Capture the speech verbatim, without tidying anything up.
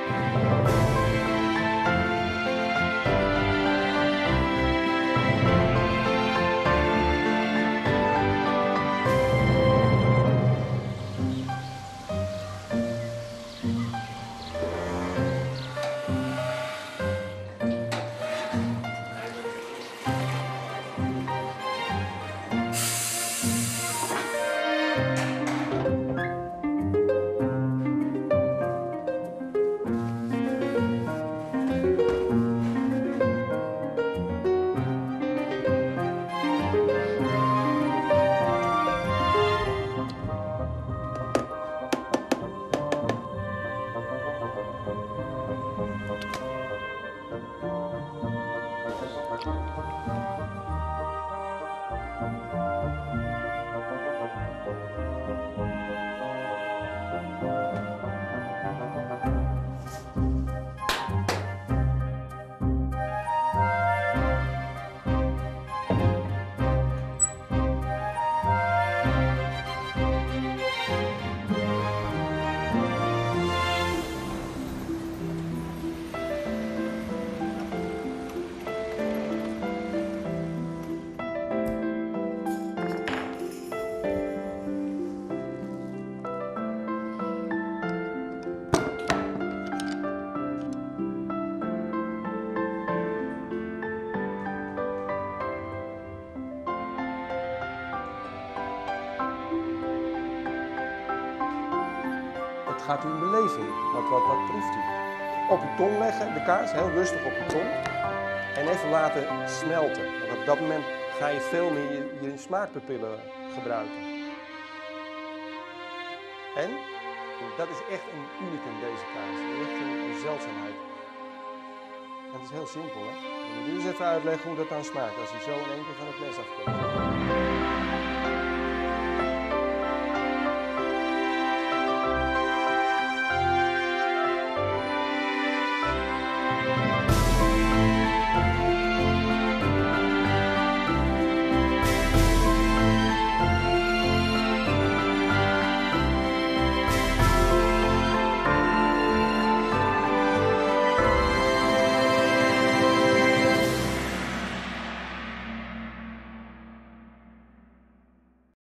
Gaat u een beleving? Wat, wat, wat proeft u? Op uw tong leggen, de kaas, heel rustig op uw tong. En even laten smelten. Want op dat moment ga je veel meer je, je smaakpapillen gebruiken. En dat is echt een unicum, deze kaas. Echt een, een zeldzaamheid. En het is heel simpel, hè? Dan moet u eens even uitleggen hoe dat dan smaakt als hij zo in één keer van het mes afkomt.